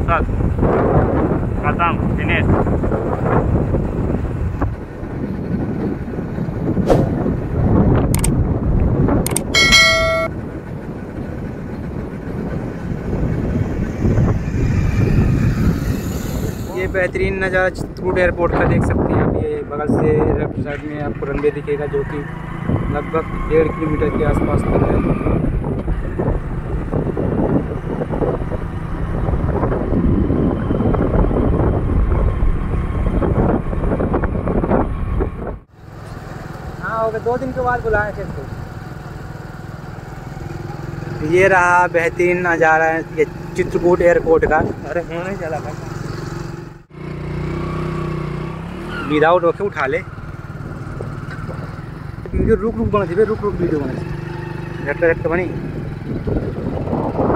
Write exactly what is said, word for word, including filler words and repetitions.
Sir खत्म finish. ये बेहतरीन नज़ारा चित्रकूट एयरपोर्ट का देख सकते हैं आप। ये बगल से लेफ्ट साइड में आपको रनवे दिखेगा जो कि लगभग डेढ़ किलोमीटर के आसपास तक है। हाँ हो गया, दो दिन के बाद बुलाएं फिर तो। ये रहा बेहतरीन नज़ारा है ये चित्रकूट एयरपोर्ट का। अरे होने चला भाई, विदाउट ओके उठा ले वीडियो। रुक रुक बना रुक रुक वीडियो बना झटका झटका बनी।